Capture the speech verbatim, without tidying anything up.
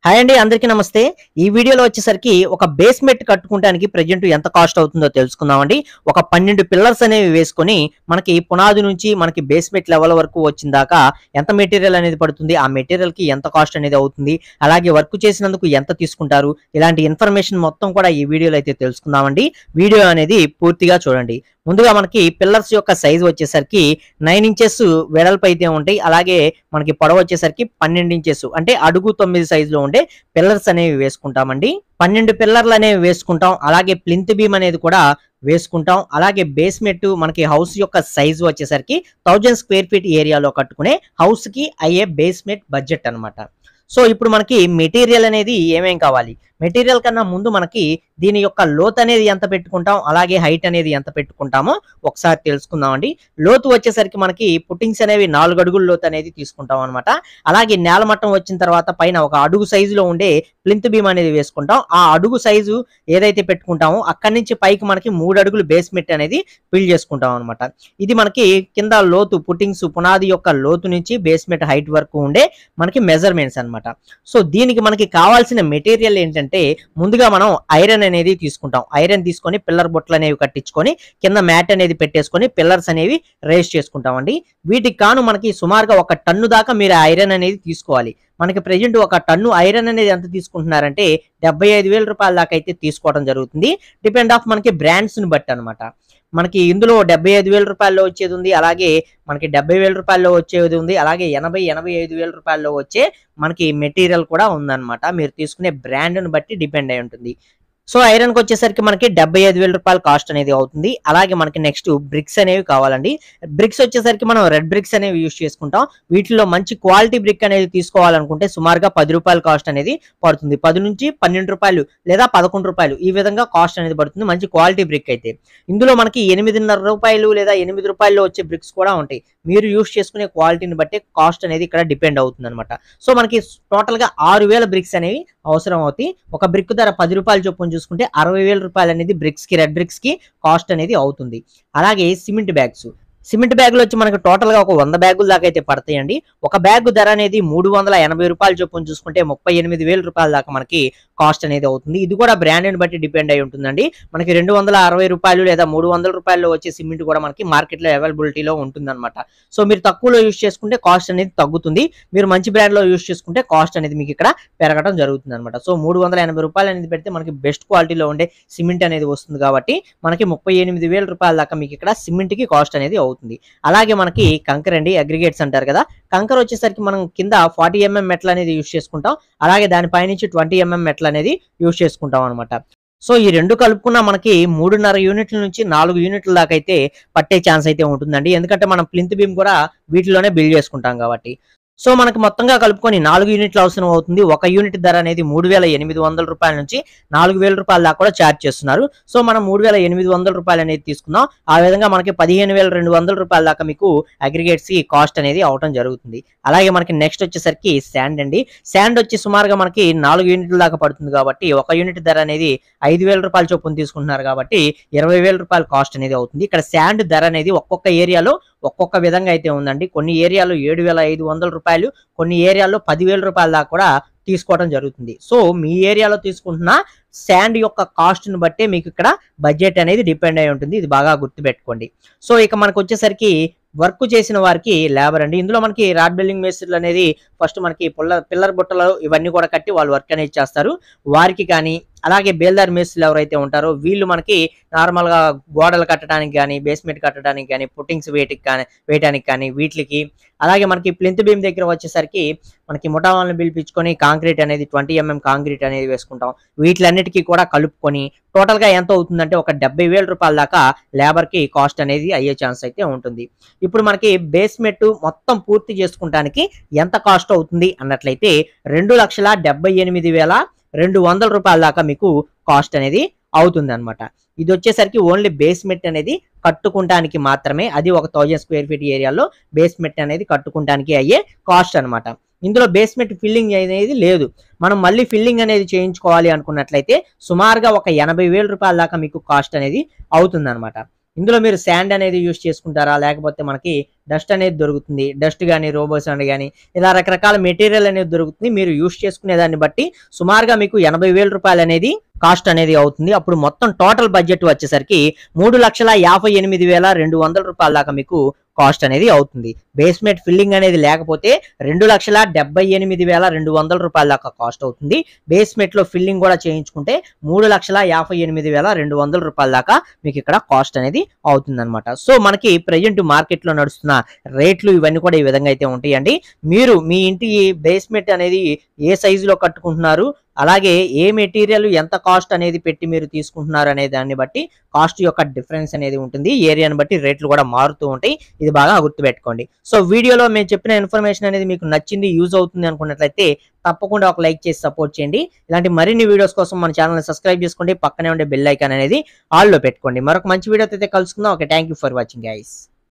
Hi అండి, అందరికీ నమస్తే. ఈ వీడియోలో వచ్చేసరికి ఒక బేస్మెంట్ కట్టుకోవడానికి ప్రెజెంట్ ఎంత కాస్ట్ అవుతుందో తెలుసుకుందామండి. ఒక పన్నెండు పిల్లర్స్ అనేవి వేసుకొని మనకి పునాది నుంచి మనకి బేస్మెంట్ లెవెల్ వరకు వచ్చిన దాకా ఎంత మెటీరియల్ అనేది పడుతుంది, ఆ మెటీరియల్ కి ఎంత కాస్ట్ అనేది అవుతుంది, అలాగే వర్క్ చేసినందుకు ఎంత తీసుకుంటారు, ఇలాంటి ఇన్ఫర్మేషన్ మొత్తం కూడా ఈ వీడియోలో అయితే తెలుసుకుందామండి. వీడియో అనేది పూర్తిగా చూడండి. ముందుగా మనకి పిల్లర్స్ యొక్క సైజ్ వచ్చేసరికి నైన్ ఇంచెస్ వెడల్పు అయితే ఉంటాయి. అలాగే మనకి పొడవు వచ్చేసరికి పన్నెండు ఇంచెస్ అంటే అడుగు తొమ్మిది సైజులో ఉండే పిల్లర్స్ అనేవి వేసుకుంటామండి. పన్నెండు పిల్లర్లు అనేవి వేసుకుంటాం. అలాగే ప్లింత్ బీమ్ అనేది కూడా వేసుకుంటాం. అలాగే బేస్మెంట్ మనకి హౌస్ యొక్క సైజ్ వచ్చేసరికి థౌజండ్ స్క్వేర్ ఫీట్ ఏరియాలో కట్టుకునే హౌస్ కి అయ్యే బేస్మెంట్ బడ్జెట్ అనమాట. సో ఇప్పుడు మనకి మెటీరియల్ అనేది ఏమేం కావాలి, మెటీరియల్ కన్నా ముందు మనకి దీని యొక్క లోత్ అనేది ఎంత పెట్టుకుంటాం, అలాగే హైట్ అనేది ఎంత పెట్టుకుంటామో ఒకసారి తెలుసుకుందామండి. లోతు వచ్చేసరికి మనకి పుట్టింగ్స్ అనేవి నాలుగు అడుగుల లోతు అనేది తీసుకుంటాం అనమాట. అలాగే నేల మట్టం వచ్చిన తర్వాత పైన ఒక అడుగు సైజులో ఉండే ప్లింత్ బీమ్ అనేది వేసుకుంటాం. ఆ అడుగు సైజు ఏదైతే పెట్టుకుంటామో అక్కడి నుంచి పైకి మనకి మూడు అడుగులు బేస్మెంట్ అనేది బిల్డ్ చేసుకుంటాం అనమాట. ఇది మనకి కింద లోతు పుట్టింగ్స్ పునాది యొక్క లోతు నుంచి బేస్మెంట్ హైట్ వరకు ఉండే మనకి మెజర్మెంట్స్ అనమాట. సో దీనికి మనకి కావాల్సిన మెటీరియల్ ఏంటంటే ముందుగా మనం ఐరన్ అనేది తీసుకుంటాం. ఐరన్ తీసుకొని పిల్లర్ బొట్లు అనేవి కట్టించుకొని కింద మ్యాట్ అనేది పెట్టేసుకొని పిల్లర్స్ అనేవి రేస్ చేసుకుంటామండి. వీటికి కాను మనకి సుమారుగా ఒక టన్ను దాకా మీరు ఐరన్ అనేది తీసుకోవాలి. మనకి ప్రెజెంట్ ఒక టన్ను ఐరన్ అనేది ఎంత తీసుకుంటున్నారంటే డెబ్బై ఐదు వేల రూపాయల దాకా అయితే తీసుకోవడం జరుగుతుంది. డిపెండ్ ఆఫ్ మనకి బ్రాండ్స్ ని బట్టి అనమాట. మనకి ఇందులో డెబ్బై ఐదు వేల రూపాయల్లో వచ్చేది ఉంది, అలాగే మనకి డెబ్బై వేల రూపాయల్లో వచ్చేది ఉంది, అలాగే ఎనభై ఎనభై ఐదు వేల రూపాయల్లో వచ్చే మనకి మెటీరియల్ కూడా ఉందన్నమాట. మీరు తీసుకునే బ్రాండ్ని బట్టి డిపెండ్ అయి ఉంటుంది. సో ఐరన్ కి వచ్చేసరికి మనకి డెబ్బై ఐదు వేల రూపాయల కాస్ట్ అనేది అవుతుంది. అలాగే మనకి నెక్స్ట్ బ్రిక్స్ అనేవి కావాలండి. బ్రిక్స్ వచ్చేసరికి మనం రెడ్ బ్రిక్స్ అనేవి యూజ్ చేసుకుంటాం. వీటిలో మంచి క్వాలిటీ బ్రిక్ అనేది తీసుకోవాలనుకుంటే సుమారుగా పది రూపాయల కాస్ట్ అనేది పడుతుంది. పది నుంచి పన్నెండు రూపాయలు లేదా పదకొండు రూపాయలు ఈ విధంగా కాస్ట్ అనేది పడుతుంది మంచి క్వాలిటీ బ్రిక్ అయితే. ఇందులో మనకి ఎనిమిదిన్నర రూపాయలు లేదా ఎనిమిది రూపాయల్లో వచ్చే బ్రిక్స్ కూడా ఉంటాయి. మీరు యూజ్ చేసుకునే క్వాలిటీని బట్టి కాస్ట్ అనేది ఇక్కడ డిపెండ్ అవుతుంది అనమాట. సో మనకి టోటల్ గా ఆరు వేల బ్రిక్స్ అనేవి అవసరం అవుతాయి. ఒక బ్రిక్ ధర పది రూపాయలు చొప్పున చూసుకుంటే అరవై వేల రూపాయలు అనేది బ్రిక్స్ కి రెడ్ బ్రిక్స్ కి కాస్ట్ అనేది అవుతుంది. అలాగే సిమెంట్ బ్యాగ్స్ సిమెంట్ బ్యాగులు వచ్చి మనకి టోటల్ గా ఒక వంద బ్యాగుల దాకా అయితే పడతాయండి. ఒక బ్యాగ్ ధర అనేది మూడు వందల ఎనభై రూపాయలు చొప్పున చూసుకుంటే ముప్పై ఎనిమిది వేల రూపాయల దాకా మనకి కాస్ట్ అనేది అవుతుంది. ఇది కూడా బ్రాండ్ ని బట్టి డిపెండ్ అయి ఉంటుందండి. మనకి రెండు వందల అరవై రూపాయలు లేదా మూడు వందల రూపాయల్లో వచ్చే సిమెంట్ కూడా మనకి మార్కెట్ లో అవైలబిలిటీలో ఉంటుంది అనమాట. సో మీరు తక్కువలో యూజ్ చేసుకుంటే కాస్ట్ అనేది తగ్గుతుంది. మీరు మంచి బ్రాండ్ లో యూజ్ చేసుకుంటే కాస్ట్ అనేది మీకు ఇక్కడ పెరగడం జరుగుతుంది అనమాట. సో మూడు వందల ఎనభై రూపాయలు అనేది పెడితే మనకి బెస్ట్ క్వాలిటీలో ఉండే సిమెంట్ అనేది వస్తుంది కాబట్టి మనకి ముప్పై ఎనిమిది వేల రూపాయల దాకా మీకు ఇక్కడ సిమెంట్ కి కాస్ట్ అనేది అవుతుంది. అలాగే మనకి కంకర్ అండి, అగ్రిగేట్స్ అంటారు కదా, కంకర్ వచ్చేసరికి మనం కింద ఫార్టీ ఎంఎం మెటల్ అనేది యూజ్ చేసుకుంటాం. అలాగే దానిపై నుంచి ట్వంటీ ఎంఎం మెటల్ అనేది యూజ్ చేసుకుంటాం అనమాట. సో ఈ రెండు కలుపుకున్న మనకి మూడున్నర యూనిట్ల నుంచి నాలుగు యూనిట్ల దాకా అయితే పట్టే ఛాన్స్ అయితే ఉంటుందండి. ఎందుకంటే మనం ప్లింత్ బీమ్ కూడా వీటిలోనే బిల్డ్ చేసుకుంటాం కాబట్టి. సో మనకి మొత్తంగా కలుపుకొని నాలుగు యూనిట్లు అవసరం అవుతుంది. ఒక యూనిట్ ధర అనేది మూడు వేల ఎనిమిది వందల రూపాయల నుంచి నాలుగు వేల రూపాయల దాకా కూడా ఛార్జ్ చేస్తున్నారు. సో మనం మూడు వేల ఎనిమిది వందల రూపాయలు అనేది తీసుకుందాం. ఆ విధంగా మనకి పదిహేను వేల రెండు వందల రూపాయల దాకా మీకు అగ్రిగేట్స్ కి కాస్ట్ అనేది అవటం జరుగుతుంది. అలాగే మనకి నెక్స్ట్ వచ్చేసరికి శాండ్ అండి. శాండ్ వచ్చి సుమారుగా మనకి నాలుగు యూనిట్ల దాకా పడుతుంది కాబట్టి ఒక యూనిట్ ధర అనేది ఐదు వేల రూపాయల చొప్పున తీసుకుంటున్నారు కాబట్టి ఇరవై వేల రూపాయల కాస్ట్ అనేది అవుతుంది. ఇక్కడ శాండ్ ధర అనేది ఒక్కొక్క ఏరియాలో ఒక్కొక్క విధంగా అయితే ఉందండి. కొన్ని ఏరియాలో ఏడు వేల ఐదు వందల రూపాయలు, కొన్ని ఏరియాలో పదివేల రూపాయల దాకా కూడా తీసుకోవడం జరుగుతుంది. సో మీ ఏరియాలో తీసుకుంటున్న శాండ్ యొక్క కాస్ట్ ని బట్టే మీకు ఇక్కడ బడ్జెట్ అనేది డిపెండ్ అయి ఉంటుంది. ఇది బాగా గుర్తుపెట్టుకోండి. సో ఇక మనకు వచ్చేసరికి వర్క్ చేసిన వారికి లేబర్ అండి. ఇందులో మనకి రాడ్ బిల్డింగ్ మేస్త్రీలు అనేది ఫస్ట్ మనకి పుల్ల పిల్లర్ బుట్టలు ఇవన్నీ కూడా కట్టి వాళ్ళు వర్క్ అనేది చేస్తారు. వారికి కానీ అలాగే బేల్దార్ మేస్త్రీలు ఎవరైతే ఉంటారో వీళ్ళు మనకి నార్మల్ గా గోడలు కట్టడానికి కానీ బేస్మెంట్ కట్టడానికి కానీ పుట్టింగ్స్ వేటికి కానీ వేయడానికి కానీ వీటికి, అలాగే మనకి ప్లింత్ బీమ్ దగ్గర వచ్చేసరికి మనకి ముఠా వాళ్ళని పిలిపించుకొని కాంక్రీట్ అనేది ట్వంటీ ఎంఎం కాంక్రీట్ అనేది వేసుకుంటాం. వీటిలన్నిటికీ కూడా కలుపుకొని టోటల్ గా ఎంత అవుతుందంటే ఒక డెబ్బై వేల రూపాయల దాకా లేబర్ కి కాస్ట్ అనేది అయ్యే ఛాన్స్ అయితే ఉంటుంది. ఇప్పుడు మనకి బేస్మెంట్ మొత్తం పూర్తి చేసుకుంటానికి ఎంత కాస్ట్ అవుతుంది అన్నట్లయితే రెండు లక్షల డెబ్బై ఎనిమిది వేల రెండు వందల రూపాయల దాకా మీకు కాస్ట్ అనేది అవుతుంది అనమాట. ఇది వచ్చేసరికి ఓన్లీ బేస్మెంట్ అనేది కట్టుకుంటానికి మాత్రమే. అది ఒక థౌజండ్ స్క్వేర్ ఫీట్ ఏరియాలో బేస్మెంట్ అనేది కట్టుకుంటానికి అయ్యే కాస్ట్ అనమాట. ఇందులో బేస్మెంట్ ఫిల్లింగ్ అనేది లేదు. మనం మళ్ళీ ఫిల్లింగ్ అనేది చేయించుకోవాలి అనుకున్నట్లయితే సుమారుగా ఒక ఎనభై వేల రూపాయల దాకా మీకు కాస్ట్ అనేది అవుతుంది అనమాట. ఇందులో మీరు శాండ్ అనేది యూజ్ చేసుకుంటారా లేకపోతే మనకి డస్ట్ అనేది దొరుకుతుంది. డస్ట్ గానీ, రోబో సాండ్ గానీ ఇలా రకరకాల మెటీరియల్ అనేది దొరుకుతుంది. మీరు యూజ్ చేసుకునే దాన్ని బట్టి సుమారుగా మీకు ఎనభై వేల రూపాయలు అనేది కాస్ట్ అనేది అవుతుంది. అప్పుడు మొత్తం టోటల్ బడ్జెట్ వచ్చేసరికి మూడు లక్షల యాభై ఎనిమిది వేల రెండు వందల రూపాయల దాకా మీకు కాస్ట్ అనేది అవుతుంది. బేస్మెంట్ ఫిల్లింగ్ అనేది లేకపోతే రెండు లక్షల డెబ్బై ఎనిమిది వేల రెండు వందల రూపాయల దాకా కాస్ట్ అవుతుంది. బేస్మెంట్ లో ఫిల్లింగ్ కూడా చేయించుకుంటే మూడు లక్షల యాభై ఎనిమిది వేల రెండు వందల రూపాయల దాకా మీకు ఇక్కడ కాస్ట్ అనేది అవుతుంది అనమాట. సో మనకి ప్రజెంట్ మార్కెట్ లో నడుస్తున్న రేట్లు ఇవన్నీ కూడా ఈ విధంగా అయితే ఉంటాయండి. మీరు మీ ఇంటి బేస్మెంట్ అనేది ఏ సైజులో కట్టుకుంటున్నారు, అలాగే ఏ మెటీరియల్ ఎంత కాస్ట్ అనేది పెట్టి మీరు తీసుకుంటున్నారు అనే దాన్ని బట్టి కాస్ట్ యొక్క డిఫరెన్స్ అనేది ఉంటుంది. ఏరియాని బట్టి రేట్లు కూడా మారుతూ ఉంటాయి. ఇది బాగా గుర్తుపెట్టుకోండి. సో వీడియోలో మేము చెప్పిన ఇన్ఫర్మేషన్ అనేది మీకు నచ్చింది, యూజ్ అవుతుంది అనుకున్నట్లయితే తప్పకుండా ఒక లైక్ చేసి సపోర్ట్ చేయండి. ఇలాంటి మరిన్ని వీడియోస్ కోసం మన ఛానల్ని సబ్స్క్రైబ్ చేసుకోండి. పక్కనే ఉండే బెల్ ఐకాన్ అనేది ఆల్ లో పెట్టుకోండి. మరొక మంచి వీడియోతో అయితే కలుసుకుందాం. Okay, thank you for watching guys.